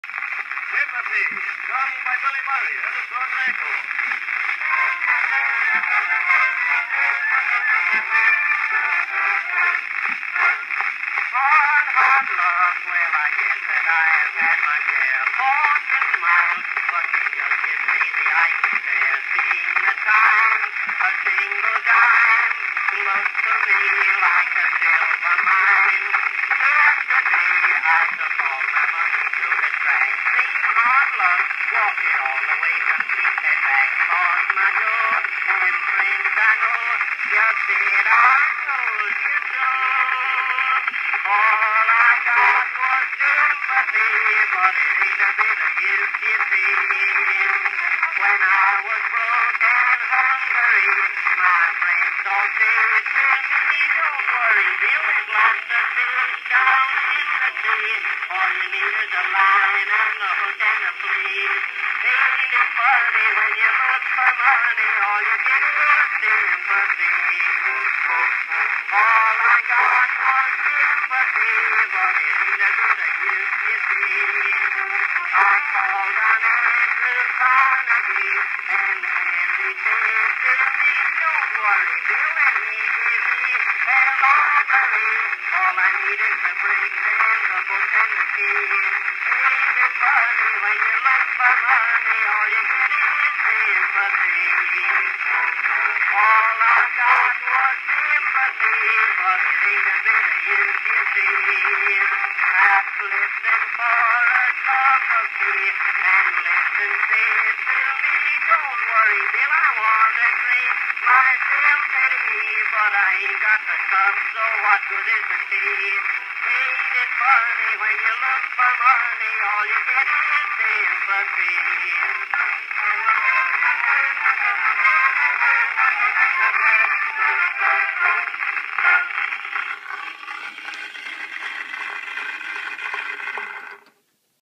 Sympathy, sung by Billy Murray, Edison Echo. Hard, hard luck, well, I guess that I have had my share. Fortune smiles, but you just get lazy, I can bear. Seeing the time, a single dime, looks to me like a silver mine. Yesterday, I took all my money to the track. Seen hard luck, walked it all the way from Seahead back. Lost my door, and friends I know just said I told you so. All I got was sympathy, but it ain't a bit of use, you see. When I was broke and hungry, my friends all said to me, don't worry, Bill, there's lots of fish down in the sea. All you need is a line and a hook and a flea. Ain't it funny when you look for money, all you get is sympathy. All I got was sympathy, but it ain't a bit of use, you see. I called on Edison Phonograph, and Andy said to me, don't worry, Bill, and he gave me a lottery. All I need is the bricks and the book and the key. Ain't it funny when you look for money, all you get is sympathy. All I got was sympathy, but it ain't a bit of use, you see. I flipped them for a cup of tea, and Lipton said to me, don't worry, Bill, I want to drink my sympathy, but I ain't got the cup, so what good is the tea? Ain't it funny when you look for money, all you get is sympathy.